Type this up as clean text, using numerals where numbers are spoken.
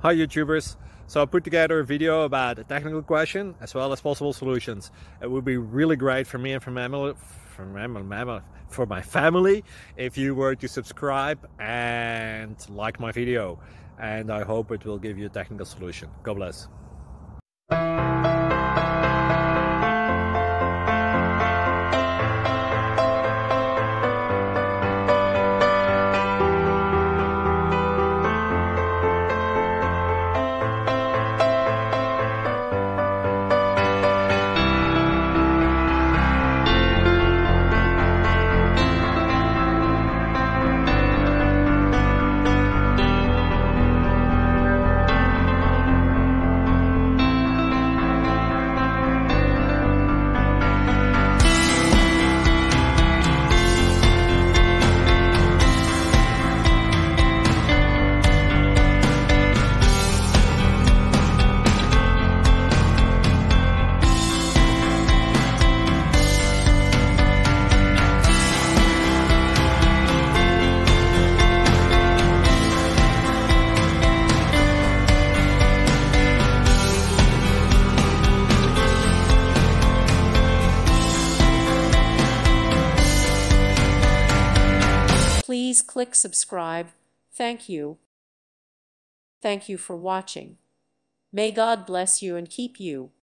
Hi YouTubers! So I put together a video about a technical question as well as possible solutions. It would be really great for me and for my family if you were to subscribe and like my video, and I hope it will give you a technical solution. God bless. Please click subscribe. Thank you. Thank you for watching. May God bless you and keep you.